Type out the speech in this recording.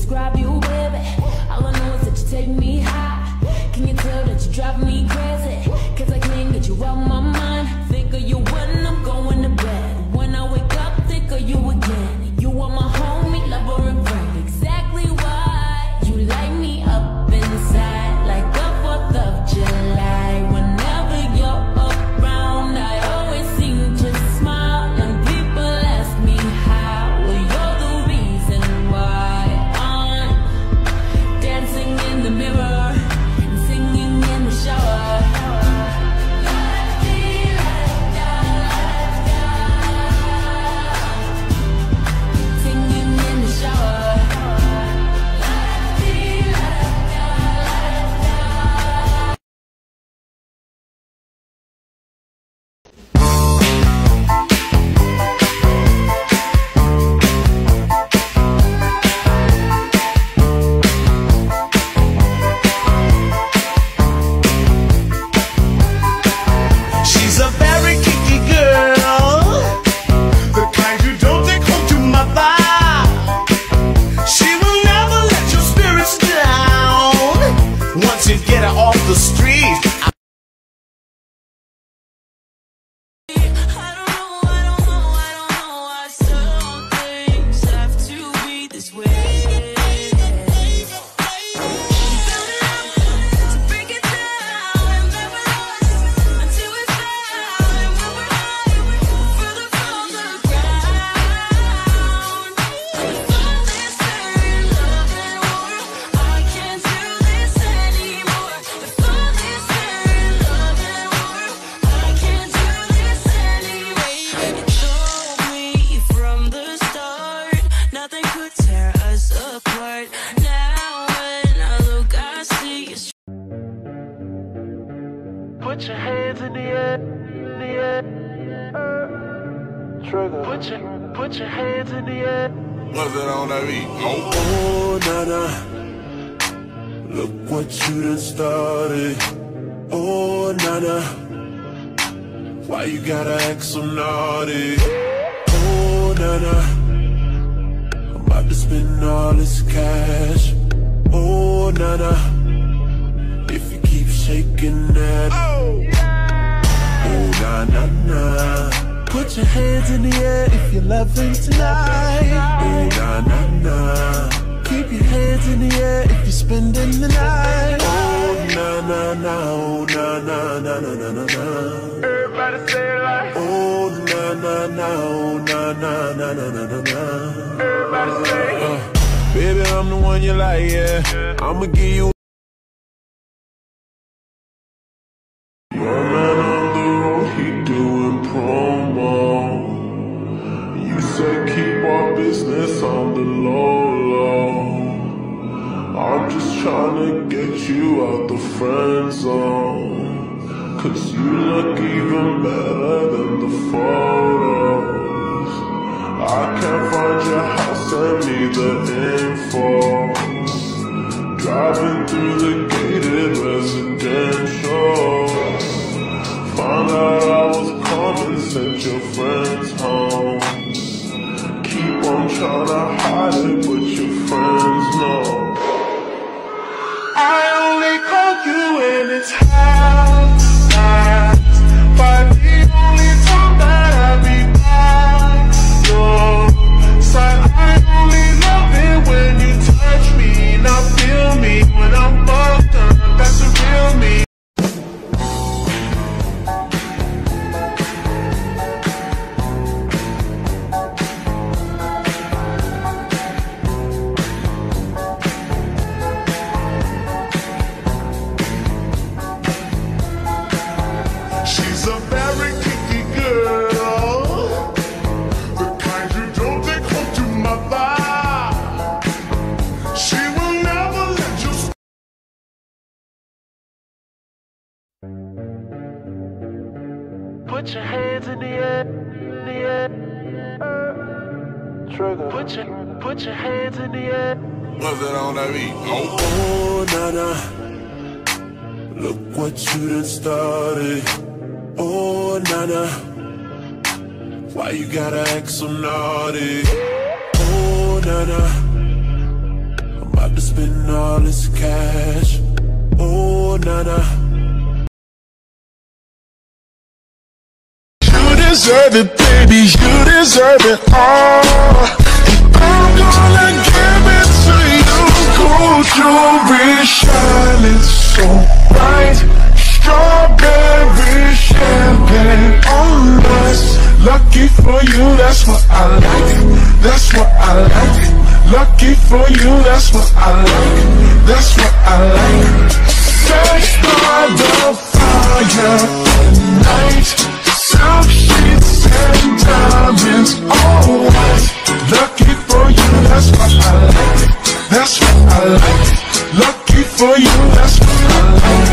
describe you, baby. All I know is that you take me high. Can you tell that you drive me crazy? Cause I can't get you out my mind. Think of you when I'm going to bed. When I wake up, think of you again. You are my homie, lover and friend. Exactly why you light me up inside like the 4th of July. Whenever you're around, I always seem to smile. And people ask me how. Well, you're the reason why I'm dancing in the mirror and singing in the shower. Singing in the shower. She's a very kinky girl, the kind you don't take home to mother. She will never let your spirits down. Once you get her off the street, I don't know why some things have to be this way. To break it down and then we're lost until we found. And when we're high, we're further from the ground. The farthest in love and war, I can't do this anymore. The farthest in love and war, I can't do this anymore. You told me from the start nothing could tear us apart. Now when I look, I see you. put your hands in the air, Trigger. Put your hands in the air. What's that on that beat? Oh, nana, look what you done started. Oh, nana, why you gotta act so naughty? Oh, nana, I'm about to spend all this cash. Oh, nana, if you keep shaking that. Oh, na-na-na, put your hands in the air if you're loving tonight. Oh, na-na-na, keep your hands in the air if you're spending the night. Oh, na-na-na, oh, na-na-na-na-na-na-na. Everybody say it like. Oh, na-na-na, oh, na-na-na-na-na-na-na. Everybody say it. Baby, I'm the one you like, yeah. I'ma give you. Your man on the road, he doing promo. You said keep our business on the low. I'm just tryna get you out the friend zone. Cause you look even better than the photos. I can't find your house, send me the info. Driving through the gated residential. Found out I was coming, sent your friends home. Keep on tryna hide it, but your friends know. I only call you when it's half past 5, the only time that I be by your side. I only love it when you touch me, not feel me when I'm fucked up. That's the real me. She's a very kinky girl, the kind you don't take home to mother. She will never let you. Put your hands in the air, Trigger. Put your hands in the air. What's that on that beat? Oh, nana, look what you done started. Oh, nana, why you gotta act so naughty? Oh, nana, I'm to spend all this cash. Oh, nana. You deserve it, baby, you deserve it all. I'm gonna give it to you. Gold jewelry shining so bright, strawberry champagne on us. Lucky for you, that's what I like, that's what I like. Lucky for you, that's what I like, that's what I like. Sex by the fire at night, silk sheets and diamonds, all white. Lucky for you, that's what I like, that's what I like. Lucky for you, that's what I like.